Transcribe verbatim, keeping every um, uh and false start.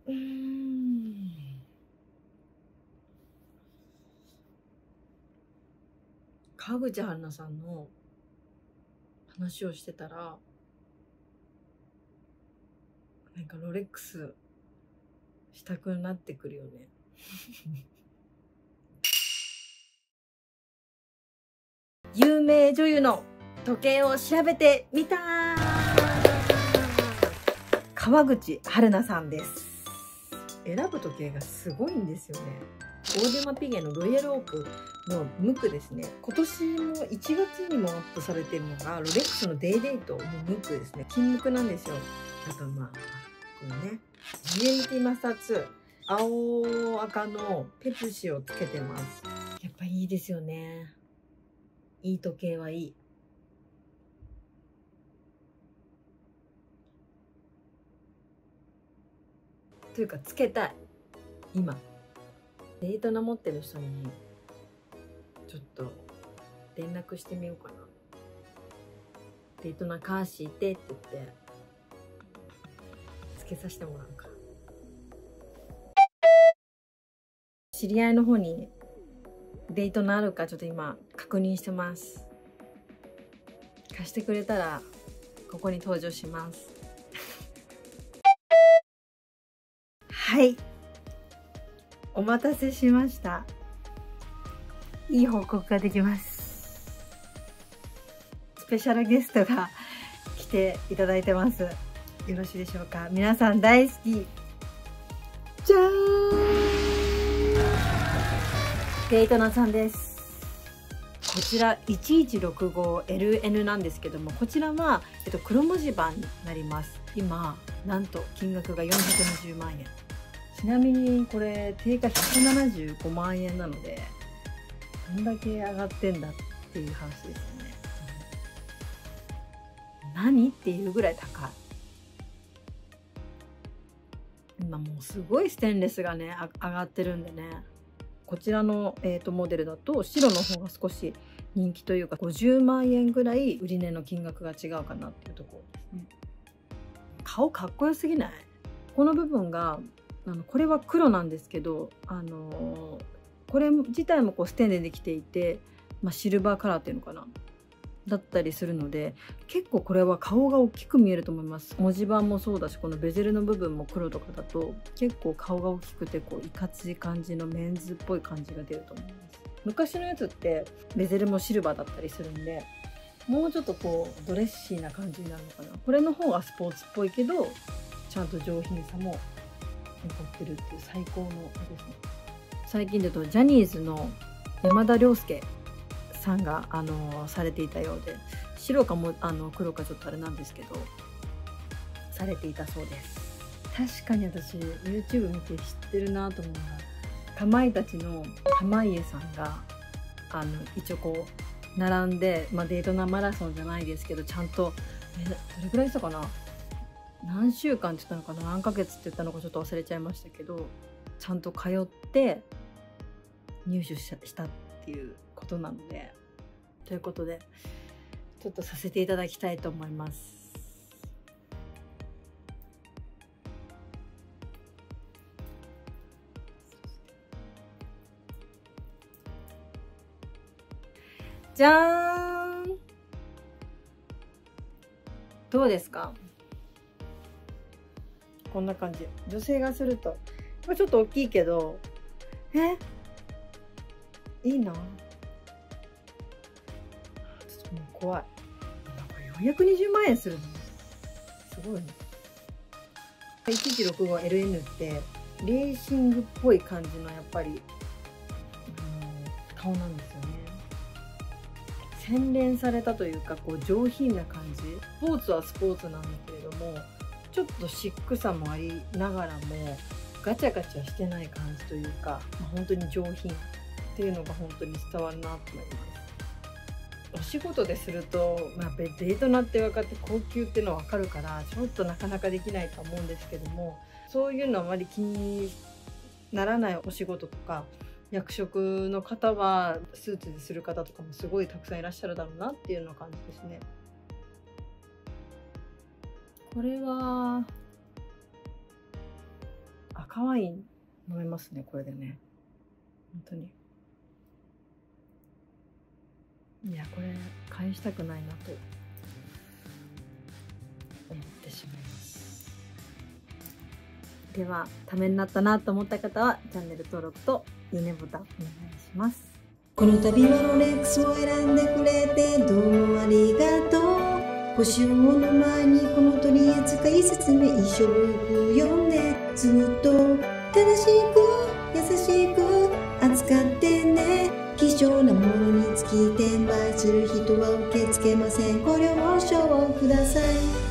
うーん川口春奈さんの話をしてたら、なんかロレックスしたくなってくるよね。有名女優の時計を調べてみた。川口春奈さんです。選ぶ時計がすごいんですよね。オーディマピゲのロイヤルオークのムクですね。今年のいちがつにもアップされているのがロレックスのデイデイトのムクですね。金ムクなんですよ。あとまあこれね ジーエヌティー マスターツー青赤のペプシをつけてます。やっぱいいですよね。いい時計はいい。というかつけたい。今デイトナ持ってる人にちょっと連絡してみようかな。デイトナカーシーてって言ってつけさせてもらうか。知り合いの方にデイトナあるかちょっと今確認してます。貸してくれたらここに登場します。はい、お待たせしました。いい報告ができます。スペシャルゲストが来ていただいてます。よろしいでしょうか。皆さん大好き、じゃーん、デイトナさんです。こちらいちいちろくごエルエヌ なんですけども、こちらは、えっと、黒文字盤になります。今なんと金額がよんひゃくにじゅうまんえん。ちなみにこれ定価ひゃくななじゅうごまんえんなので、どんだけ上がってんだっていう話ですよね。何っていうぐらい高い。今もうすごいステンレスがね上がってるんでね。こちらの、えー、とモデルだと白の方が少し人気というか、ごじゅうまんえんぐらい売り値の金額が違うかなっていうところですね。顔かっこよすぎない？この部分があのこれは黒なんですけど、あのー、これ自体もこうステンでできていて、まあ、シルバーカラーっていうのかなだったりするので、結構これは顔が大きく見えると思います。文字盤もそうだし、このベゼルの部分も黒とかだと結構顔が大きくてこういかつい感じのメンズっぽい感じが出ると思います。昔のやつってベゼルもシルバーだったりするんで、もうちょっとこうドレッシーな感じになるのかな。これの方がスポーツっぽいけどちゃんと上品さも残ってるっていう最高のですね。最近だとジャニーズの山田涼介さんがあのされていたようで、白かもあの黒かちょっとあれなんですけどされていたそうです。確かに私 YouTube 見て知ってるなと思うのが、かまいたちの濱家さんがあの一応こう並んで、まあ、デイトナマラソンじゃないですけど、ちゃんとえどれくらいしたかな、何週間って言ったのかな、何ヶ月って言ったのかちょっと忘れちゃいましたけど、ちゃんと通って入手したっていうことなので、ということでちょっとさせていただきたいと思います。じゃーん、どうですか？こんな感じ。女性がするとちょっと大きいけど、えいいな。ちょっともう怖い。なんかよんひゃくにじゅうまんえんするのすごいね。いちいちろくごエルエヌ ってレーシングっぽい感じのやっぱり、うん、顔なんですよね。洗練されたというか、こう上品な感じ。スポーツはスポーツなんだけれども、ちょっとシックさもありながらもガチャガチャしてない感じというか、まあ、本当に上品っていうのが本当に伝わるなと思います。お仕事ですると、まあ、デイトナって分かって高級っていうのは分かるから、ちょっとなかなかできないと思うんですけども、そういうのあまり気にならないお仕事とか役職の方はスーツでする方とかもすごいたくさんいらっしゃるだろうなっていうような感じですね。これはあ赤ワイン飲めますね、これでね。本当に。いや、これ返したくないなと思ってしまいます。では、ためになったなと思った方はチャンネル登録といいねボタンお願いします。 この度はロレックスを選んでくれてどうもありがとう。ご使用の前にこの取扱説明書をよく読んで、ずっと正しく優しく扱ってね。希少なものにつき転売する人は受け付けません。ご了承ください。